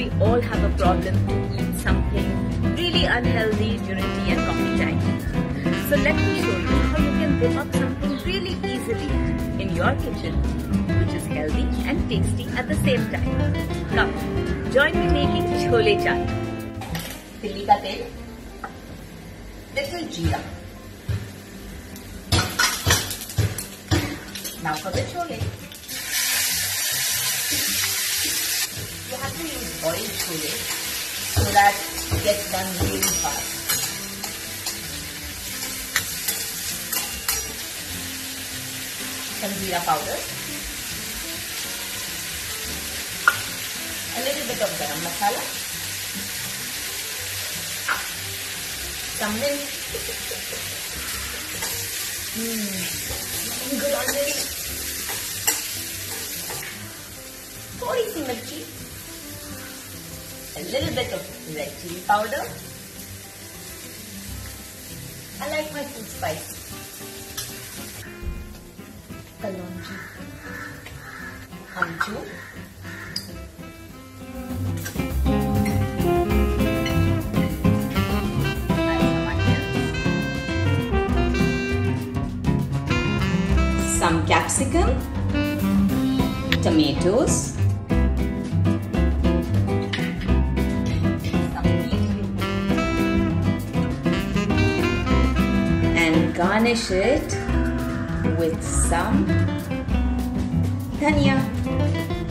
we all have a problem to eat something really unhealthy during tea and coffee time. So let me show you how you can whip up something really easily in your kitchen, which is healthy and tasty at the same time. Come, join me making chole chaat. Tilli ka tel, little jeera. Now for the chole. You have to use boiled chole so that it gets done really fast. Some jeera powder, a little bit of garam masala, some milk. Looking good already. थोड़ी सी मिर्ची, a little bit of red chili powder. I like my food spicy. Kalonji, amchur, some capsicum, tomatoes, some beetroot, and garnish it with some dhania.